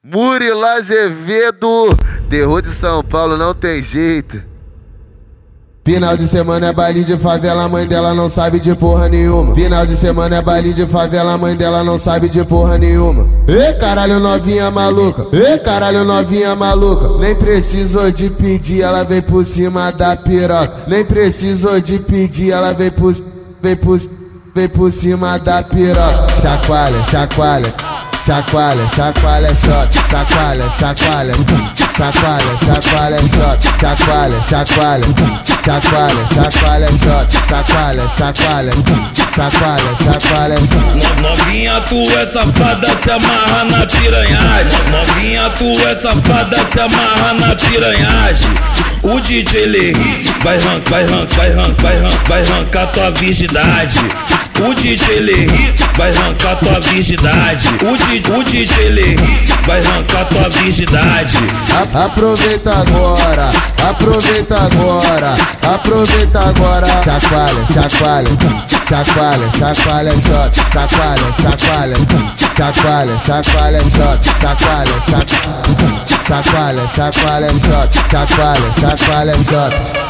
Murilo Azevedo, terror de São Paulo, não tem jeito. Final de semana é baile de favela, a mãe dela não sabe de porra nenhuma. Final de semana é baile de favela, a mãe dela não sabe de porra nenhuma. Ê, caralho, novinha maluca. Ê, caralho, novinha maluca. Nem precisou de pedir, ela vem por cima da piroca. Nem precisou de pedir, ela vem por cima da piroca. Chacoalha, chacoalha. Chacoalha, chacoalha, shot, chacoalha, chacoalha, chacoalha, chacoalha, shot, chacoalha, chacoalha, chacoalha, chacoalha, shot, chacoalha, chacoalha, chacoalha, chacoalha, shot. Novinha, tu é safada, se amarra na piranhagem. Novinha, tu é safada, se amarra na piranhagem. O DJ Lerri vai arrancar tua virgindade. O DJ Lerri vai arrancar tua virgindade. O DJ Lerri vai arrancar tua virgindade. Aproveita agora, aproveita agora, aproveita agora. Chacoalha, chacoalha, chacoalha, chacoalha, shot, chacoalha, chacoalha, chacoalha, chacoalha, shot, chacoalha, chacoalha, chacoalha, shot, chacoalha, chacoalha, shot.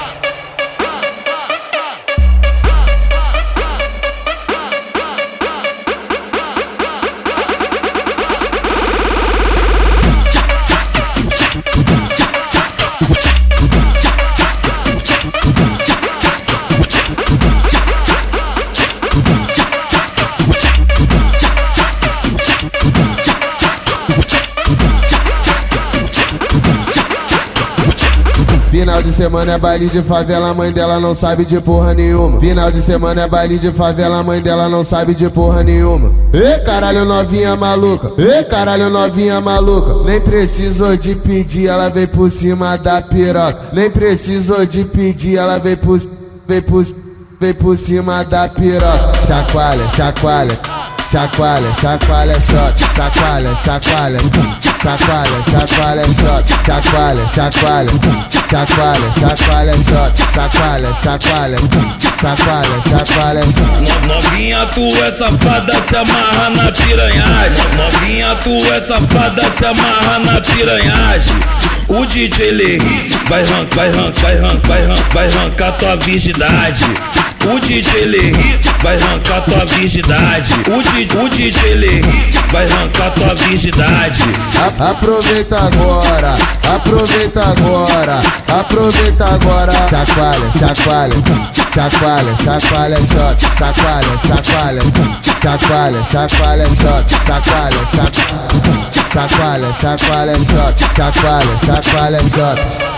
Final de semana é baile de favela, a mãe dela não sabe de porra nenhuma. Final de semana é baile de favela, a mãe dela não sabe de porra nenhuma. Ê, caralho, novinha maluca. Ê, caralho, novinha maluca. Nem precisou de pedir, ela vem por cima da piroca. Nem precisou de pedir, ela vem por cima da piroca. Chacoalha, chacoalha. Chacoalha, chacoalha, shot, chacoalha, chacoalha, chacoalha, chacoalha, shot, chacoalha, chacoalha, chacoalha, chacoalha, shot, chacoalha, chacoalha, chacoalha, chacoalha, shot. Novinha, tu é safada, se amarra na piranhagem. Novinha, tu é safada, se amarra na piranhagem. O DJ Lerri vai arrancar tua virgindade. O DJ Lerri vai arrancar tua virgindade. O DJ Lerri vai arrancar tua virgindade. Aproveita agora, aproveita agora, aproveita agora. Chacoalha, chacoalha, chacoalha, chacoalha, shot, chacoalha, chacoalha, chacoalha, chacoalha, shot, chacoalha, chacoalha, chacoalha, shot, chacoalha, chacoalha, shot.